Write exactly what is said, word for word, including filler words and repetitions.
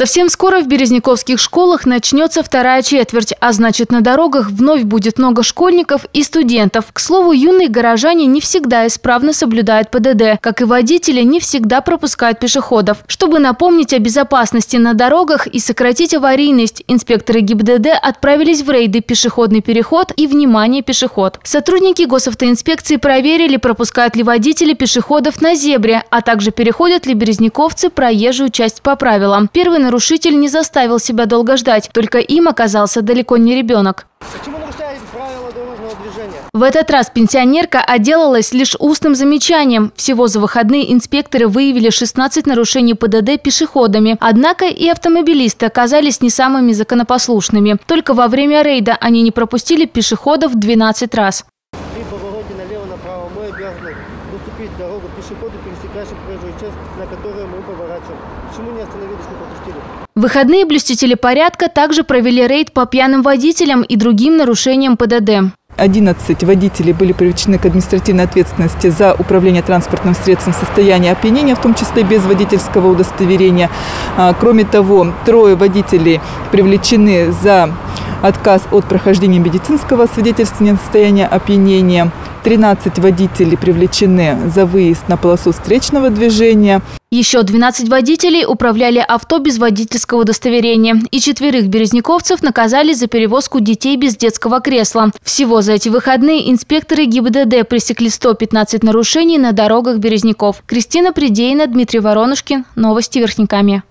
Совсем скоро в березняковских школах начнется вторая четверть, а значит, на дорогах вновь будет много школьников и студентов. К слову, юные горожане не всегда исправно соблюдают ПДД, как и водители не всегда пропускают пешеходов. Чтобы напомнить о безопасности на дорогах и сократить аварийность, инспекторы ГИБДД отправились в рейды «Пешеходный переход» и «Внимание, пешеход». Сотрудники госавтоинспекции проверили, пропускают ли водители пешеходов на зебре, а также переходят ли березняковцы проезжую часть по правилам. Первый нарушитель не заставил себя долго ждать, только им оказался далеко не ребенок. Почему нарушаете правила дорожного движения? В этот раз пенсионерка отделалась лишь устным замечанием. Всего за выходные инспекторы выявили шестнадцать нарушений ПДД пешеходами. Однако и автомобилисты оказались не самыми законопослушными. Только во время рейда они не пропустили пешеходов двенадцать раз. При повороте налево-направо мы обязаны уступить дорогу пешеходу, пересекающему проезжую часть, на которую мы поворачиваем. Почему не остановились, не пропустили? В выходные блюстители порядка также провели рейд по пьяным водителям и другим нарушениям ПДД. одиннадцать водителей были привлечены к административной ответственности за управление транспортным средством в состоянии опьянения, в том числе без водительского удостоверения. Кроме того, трое водителей привлечены за отказ от прохождения медицинского свидетельствования состояния опьянения. тринадцать водителей привлечены за выезд на полосу встречного движения. Еще двенадцать водителей управляли авто без водительского удостоверения. И четверых березняковцев наказали за перевозку детей без детского кресла. Всего за эти выходные инспекторы ГИБДД пресекли сто пятнадцать нарушений на дорогах Березняков. Кристина Придеина, Дмитрий Воронушкин. Новости Верхнекамья.